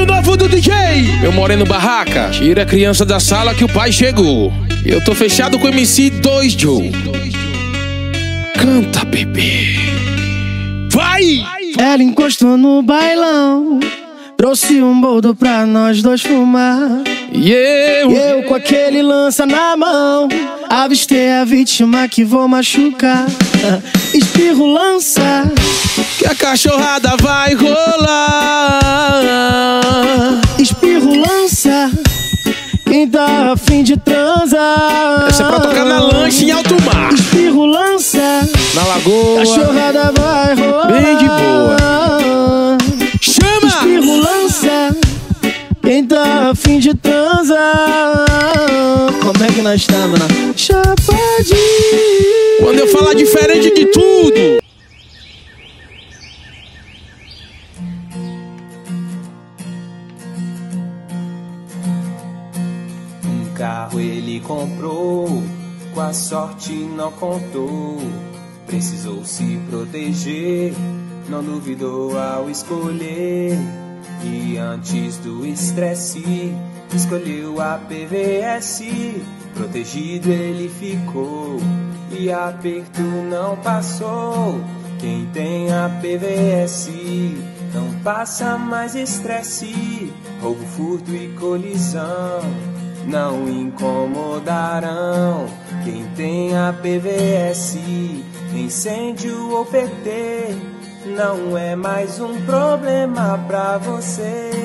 no novo do DJ. Meu moreno barraca, tira a criança da sala que o pai chegou. Eu tô fechado com o MC 2 Joe. Canta, bebê. Vai! Ela encostou no bailão, trouxe um boldo pra nós dois fumar. E eu com aquele lança na mão, avistei a vítima que vou machucar. Espirro lança, que a cachorrada vai rolar. Espirro lança, quem tá a fim de transar. Essa é pra tocar na lancha em alto mar. Espirro lança, na lagoa, cachorrada vai rolar. Bem de boa. Chama! Espirro lança, quem tá a fim de transar. Como é que nós estamos na Chapadinha? Quando eu falar diferente de tudo. Um carro ele comprou, com a sorte não contou. Precisou se proteger, não duvidou ao escolher. E antes do estresse, escolheu a PVS. Protegido ele ficou, e aperto não passou. Quem tem a PVS não passa mais estresse. Roubo, furto e colisão não incomodarão. Quem tem a PVS, incêndio ou PT, não é mais um problema pra você.